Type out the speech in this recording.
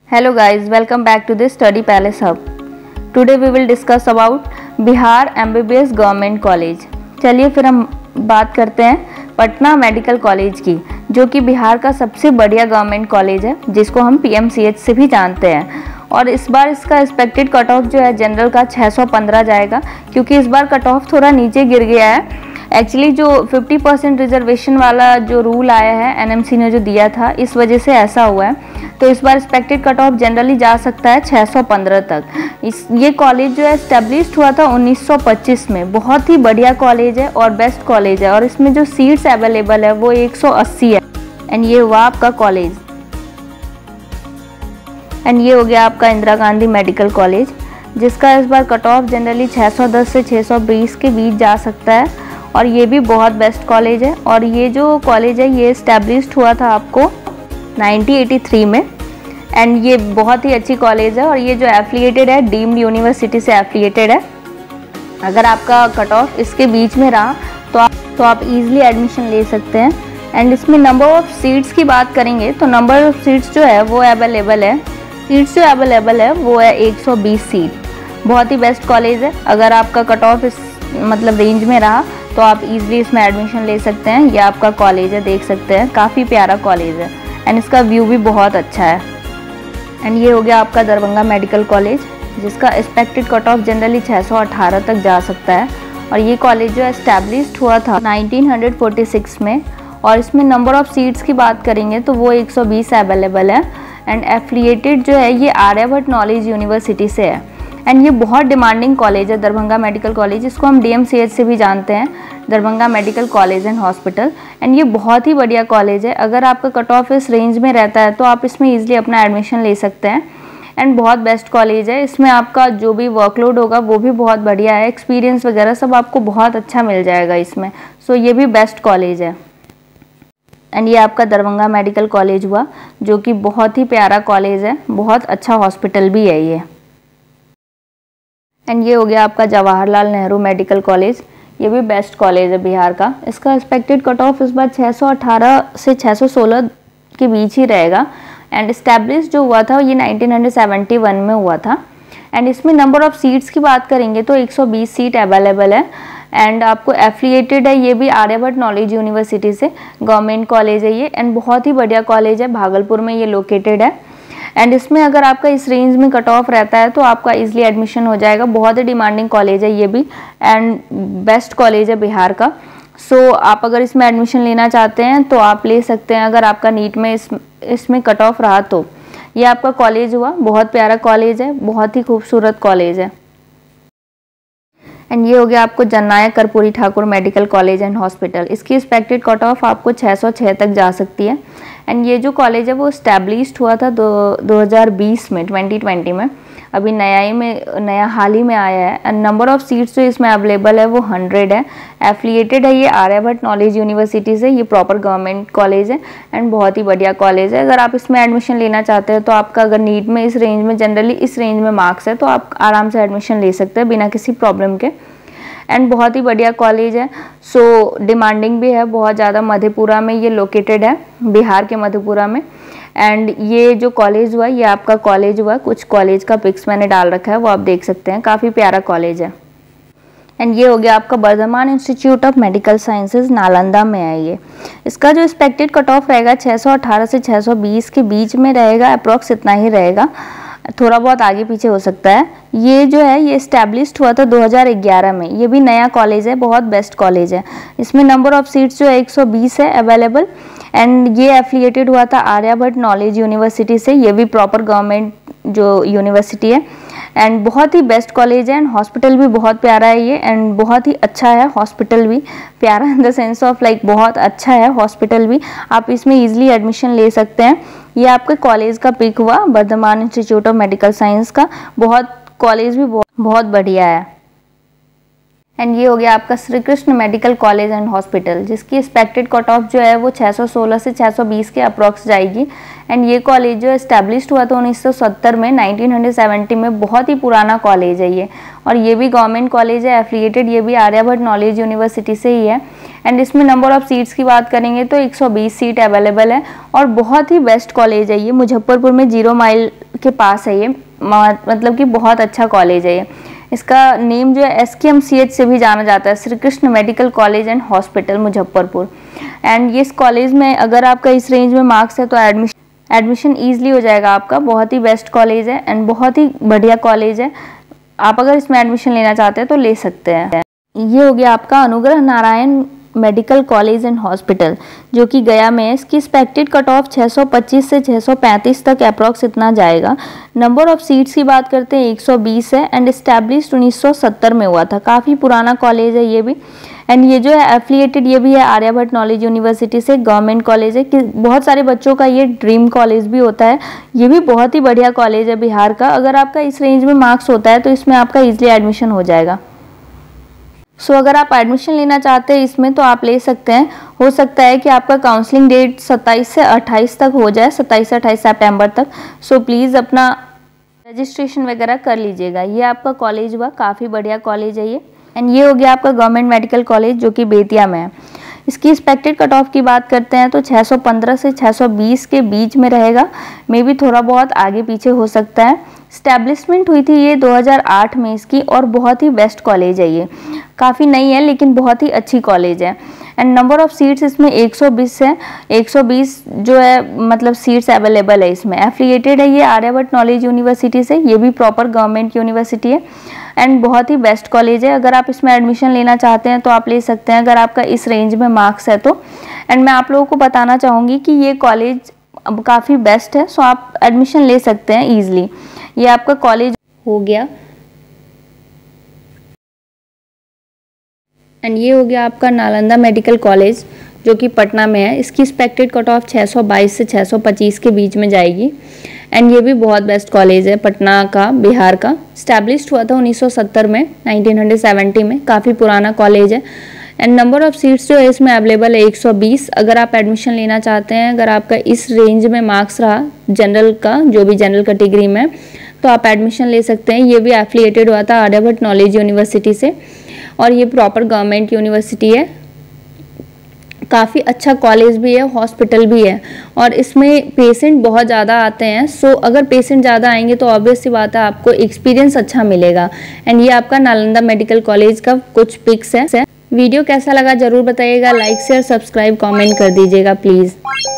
Hello guys, welcome back to the Study Palace Hub. Today we will discuss about Bihar MBBS government college. चलिए फिर हम बात करते हैं पटना मेडिकल कॉलेज की, जो कि बिहार का सबसे बढ़िया गवर्नमेंट कॉलेज है, जिसको हम PMCH से भी जानते हैं। और इस बार इसका एक्सपेक्टेड कट ऑफ जो है जनरल का 615 जाएगा, क्योंकि इस बार कट ऑफ थोड़ा नीचे गिर गया है। एक्चुअली जो 50% रिजर्वेशन वाला जो रूल आया है NMC ने जो दिया था, इस वजह से ऐसा हुआ है। तो इस बार एक्सपेक्टेड कट ऑफ जनरली जा सकता है 615 तक। ये कॉलेज जो है एस्टेब्लिश्ड हुआ था 1925 में। बहुत ही बढ़िया कॉलेज है और बेस्ट कॉलेज है, और इसमें जो सीट्स अवेलेबल है वो 180 है। एंड ये हुआ आपका कॉलेज। एंड ये हो गया आपका इंदिरा गांधी मेडिकल कॉलेज, जिसका इस बार कट ऑफ जनरली 610 से 620 के बीच जा सकता है, और ये भी बहुत बेस्ट कॉलेज है। और ये जो कॉलेज है ये एस्टेब्लिश्ड हुआ था आपको 1983 में। एंड ये बहुत ही अच्छी कॉलेज है, और ये जो एफिलिएटेड है डीम्ड यूनिवर्सिटी से एफिलिएटेड है। अगर आपका कट ऑफ इसके बीच में रहा तो आप इजीली एडमिशन ले सकते हैं। एंड इसमें नंबर ऑफ सीट्स की बात करेंगे तो नंबर ऑफ सीट्स जो है वो अवेलेबल है। सीट्स जो अवेलेबल है वो है 120 सीट। बहुत ही बेस्ट कॉलेज है। अगर आपका कट ऑफ इस रेंज में रहा तो आप इजीली इसमें एडमिशन ले सकते हैं। ये आपका कॉलेज है, देख सकते हैं, काफ़ी प्यारा कॉलेज है। एंड इसका व्यू भी बहुत अच्छा है। एंड ये हो गया आपका दरभंगा मेडिकल कॉलेज, जिसका एक्सपेक्टेड कट ऑफ जनरली 618 तक जा सकता है। और ये कॉलेज जो एस्टैब्लिश्ड हुआ था 1946 में। और इसमें नंबर ऑफ सीट्स की बात करेंगे तो वो 120 अवेलेबल है। एंड एफिलिएटेड जो है ये आर्यभट्ट नॉलेज यूनिवर्सिटी से है। एंड ये बहुत डिमांडिंग कॉलेज है, दरभंगा मेडिकल कॉलेज। इसको हम DMCH से भी जानते हैं, Darbhanga medical college and hospital. And ये बहुत ही बढ़िया कॉलेज है। अगर आपका कट ऑफ इस रेंज में रहता है तो आप इसमें ईजिली अपना एडमिशन ले सकते हैं। एंड बहुत बेस्ट कॉलेज है। इसमें आपका जो भी वर्कलोड होगा वो भी बहुत बढ़िया है। एक्सपीरियंस वगैरह सब आपको बहुत अच्छा मिल जाएगा इसमें। सो ये भी बेस्ट कॉलेज है। एंड ये आपका दरभंगा मेडिकल कॉलेज हुआ, जो कि बहुत ही प्यारा कॉलेज है। बहुत अच्छा हॉस्पिटल भी है ये। एंड ये हो गया आपका जवाहरलाल नेहरू मेडिकल कॉलेज। ये भी बेस्ट कॉलेज है बिहार का। इसका एक्सपेक्टेड कट ऑफ इस बार 618 से 616 के बीच ही रहेगा। एंड इस्टेब्लिश जो हुआ था ये 1971 में हुआ था। एंड इसमें नंबर ऑफ सीट्स की बात करेंगे तो 120 सीट अवेलेबल है। एंड आपको एफिलिएटेड है ये भी आर्यभट्ट नॉलेज यूनिवर्सिटी से। गवर्नमेंट कॉलेज है ये। एंड बहुत ही बढ़िया कॉलेज है, भागलपुर में ये लोकेटेड है। एंड इसमें अगर आपका इस रेंज में कट ऑफ रहता है तो आपका इजीली एडमिशन हो जाएगा। बहुत ही डिमांडिंग कॉलेज है ये भी, एंड बेस्ट कॉलेज है बिहार का। सो आप अगर इसमें एडमिशन लेना चाहते हैं तो आप ले सकते हैं, अगर आपका नीट में इसमें कट ऑफ रहा तो। ये आपका कॉलेज हुआ, बहुत प्यारा कॉलेज है, बहुत ही खूबसूरत कॉलेज है। एंड ये हो गया आपको Jannayak Karpoori Thakur medical college and hospital. इसकी एक्सपेक्टेड कट ऑफ आपको 606 तक जा सकती है। एंड ये जो कॉलेज है वो एस्टैब्लिश्ड हुआ था 2020 में, 2020 में। अभी नया हाल ही में आया है। एंड नंबर ऑफ सीट्स जो इसमें अवेलेबल है वो 100 है। एफिलिएटेड है ये आर्यभट्ट नॉलेज यूनिवर्सिटी से। ये प्रॉपर गवर्नमेंट कॉलेज है एंड बहुत ही बढ़िया कॉलेज है। अगर आप इसमें एडमिशन लेना चाहते हैं तो आपका अगर नीट में इस रेंज में, जनरली इस रेंज में मार्क्स है, तो आप आराम से एडमिशन ले सकते हैं बिना किसी प्रॉब्लम के। एंड बहुत ही बढ़िया कॉलेज है। सो डिमांडिंग भी है बहुत ज़्यादा। मधेपुरा में ये लोकेटेड है, बिहार के मधेपुरा में। एंड ये जो कॉलेज हुआ ये आपका कॉलेज हुआ। कुछ कॉलेज का पिक्स मैंने डाल रखा है, वो आप देख सकते हैं। काफ़ी प्यारा कॉलेज है। एंड ये हो गया आपका Vardhman institute of medical sciences, Nalanda में है ये। इसका जो एक्सपेक्टेड कट ऑफ रहेगा 618 से 620 के बीच में रहेगा, अप्रॉक्स इतना ही रहेगा, थोड़ा बहुत आगे पीछे हो सकता है। ये जो है ये एस्टैब्लिश्ड हुआ था 2011 में। ये भी नया कॉलेज है, बहुत बेस्ट कॉलेज है। इसमें नंबर ऑफ सीट्स जो है 120 है अवेलेबल। एंड ये एफिलिएटेड हुआ था आर्यभट्ट नॉलेज यूनिवर्सिटी से। ये भी प्रॉपर गवर्नमेंट जो यूनिवर्सिटी है। एंड बहुत ही बेस्ट कॉलेज है। एंड हॉस्पिटल भी बहुत प्यारा है ये। एंड बहुत ही अच्छा है हॉस्पिटल भी, प्यारा इन द सेंस ऑफ बहुत अच्छा है हॉस्पिटल भी। आप इसमें ईजिली एडमिशन ले सकते हैं। ये आपके कॉलेज का पिक हुआ, Vardhman institute of medical science का। कॉलेज भी बहुत बढ़िया है। एंड ये हो गया आपका Shri Krishna medical college and hospital, जिसकी एक्सपेक्टेड कट ऑफ जो है वो 616 से 620 के अप्रॉक्स जाएगी। एंड ये कॉलेज जो एस्टैब्लिश्ड हुआ था 1970 में, 1970 में। बहुत ही पुराना कॉलेज है ये। और ये भी गवर्नमेंट कॉलेज है, एफिलिएटेड ये भी आर्यभट्ट नॉलेज यूनिवर्सिटी से ही है। एंड इसमें नंबर ऑफ सीट्स की बात करेंगे तो 120 सीट अवेलेबल है। और बहुत ही बेस्ट कॉलेज है ये। मुजफ्फरपुर में 0 माइल के पास है ये, मतलब कि बहुत अच्छा कॉलेज है ये। इसका नेम जो है SKMCH से भी जाना जाता है, Shri Krishna medical college and hospital Muzaffarpur. And ये इस कॉलेज में अगर आपका इस रेंज में मार्क्स है तो एडमिशन ईजिली हो जाएगा आपका। बहुत ही बेस्ट कॉलेज है एंड बहुत ही बढ़िया कॉलेज है। आप अगर इसमें एडमिशन लेना चाहते हैं तो ले सकते हैं। ये हो गया आपका Anugrah Narayan medical college and hospital, जो कि गया में है। इसकी एक्सपेक्टेड कट ऑफ 625 से 635 तक अप्रॉक्स इतना जाएगा। नंबर ऑफ सीट्स की बात करते हैं 120 है एंड इस्टेब्लिश्ड 1970 में हुआ था। काफ़ी पुराना कॉलेज है ये भी। एंड ये जो है एफिलिएटेड ये भी है आर्यभट्ट नॉलेज यूनिवर्सिटी से, गवर्नमेंट कॉलेज है कि बहुत सारे बच्चों का ये ड्रीम कॉलेज भी होता है। ये भी बहुत ही बढ़िया कॉलेज है बिहार का। अगर आपका इस रेंज में मार्क्स होता है तो इसमें आपका ईजिली एडमिशन हो जाएगा। सो अगर आप एडमिशन लेना चाहते हैं इसमें तो आप ले सकते हैं। हो सकता है कि आपका काउंसलिंग डेट 27 से 28 तक हो जाए, 27 से 28 सितंबर तक। सो प्लीज़ अपना रजिस्ट्रेशन वगैरह कर लीजिएगा। ये आपका कॉलेज हुआ, काफ़ी बढ़िया कॉलेज है ये। एंड ये हो गया आपका गवर्नमेंट मेडिकल कॉलेज जो कि बेतिया में है। इसकी एक्सपेक्टेड कट ऑफ की बात करते हैं तो 615 से 620 के बीच में रहेगा। मे भी थोड़ा बहुत आगे पीछे हो सकता है। स्टैब्लिशमेंट हुई थी ये 2008 में इसकी, और बहुत ही बेस्ट कॉलेज है ये। काफ़ी नई है लेकिन बहुत ही अच्छी कॉलेज है। एंड नंबर ऑफ सीट्स इसमें 120 है। 120 जो है मतलब सीट्स अवेलेबल है इसमें। एफिलिएटेड है ये आर्यभट्ट नॉलेज यूनिवर्सिटी से। ये भी प्रॉपर गवर्नमेंट यूनिवर्सिटी है एंड बहुत ही बेस्ट कॉलेज है। अगर आप इसमें एडमिशन लेना चाहते हैं तो आप ले सकते हैं अगर आपका इस रेंज में मार्क्स है तो। एंड मैं आप लोगों को बताना चाहूँगी कि ये कॉलेज काफ़ी बेस्ट है, सो आप एडमिशन ले सकते हैं ईजिली। ये आपका कॉलेज हो गया। एंड ये हो गया आपका नालंदा मेडिकल कॉलेज जो कि पटना में है। इसकी एक्सपेक्टेड कट ऑफ 622 से 625 के बीच में जाएगी। एंड ये भी बहुत बेस्ट कॉलेज है पटना का, बिहार का। स्टैब्लिश्ड हुआ था 1970 में, 1970 में। काफ़ी पुराना कॉलेज है। एंड नंबर ऑफ सीट्स जो है इसमें अवेलेबल है 120। अगर आप एडमिशन लेना चाहते हैं, अगर आपका इस रेंज में मार्क्स रहा जनरल का, जो भी जनरल कैटेगरी में, तो आप एडमिशन ले सकते हैं। ये भी एफिलिएटेड हुआ था आर्यभट्ट नॉलेज यूनिवर्सिटी से और ये प्रॉपर गवर्नमेंट यूनिवर्सिटी है। काफ़ी अच्छा कॉलेज भी है, हॉस्पिटल भी है और इसमें पेशेंट बहुत ज़्यादा आते हैं। सो अगर पेशेंट ज़्यादा आएंगे तो ऑब्वियस सी बात है आपको एक्सपीरियंस अच्छा मिलेगा। एंड ये आपका नालंदा मेडिकल कॉलेज का कुछ पिक्स है। वीडियो कैसा लगा ज़रूर बताइएगा। लाइक शेयर सब्सक्राइब कमेंट कर दीजिएगा प्लीज़।